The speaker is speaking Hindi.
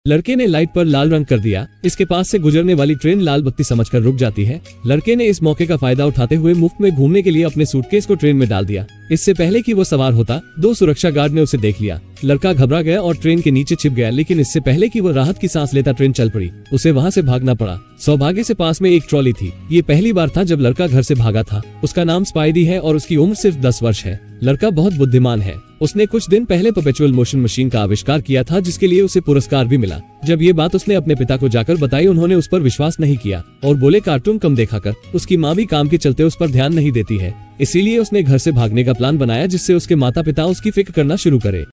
लड़के ने लाइट पर लाल रंग कर दिया। इसके पास से गुजरने वाली ट्रेन लाल बत्ती समझकर रुक जाती है। लड़के ने इस मौके का फायदा उठाते हुए मुफ्त में घूमने के लिए अपने सूटकेस को ट्रेन में डाल दिया। इससे पहले कि वो सवार होता, 2 सुरक्षा गार्ड ने उसे देख लिया। लड़का घबरा गया और ट्रेन के नीचे छिप गया, लेकिन इससे पहले कि वो राहत की सांस लेता ट्रेन चल पड़ी। उसे वहाँ से भागना पड़ा। सौभाग्य से पास में एक ट्रॉली थी। ये पहली बार था जब लड़का घर से भागा था। उसका नाम स्पाइडी है और उसकी उम्र सिर्फ 10 वर्ष है। लड़का बहुत बुद्धिमान है। उसने कुछ दिन पहले परपेचुअल मोशन मशीन का आविष्कार किया था, जिसके लिए उसे पुरस्कार भी मिला। जब ये बात उसने अपने पिता को जाकर बताई, उन्होंने उस पर विश्वास नहीं किया और बोले कार्टून कम देखा कर। उसकी माँ भी काम के चलते उस पर ध्यान नहीं देती है, इसीलिए उसने घर से भागने का प्लान बनाया, जिससे उसके माता पिता उसकी फिक्र करना शुरू करे।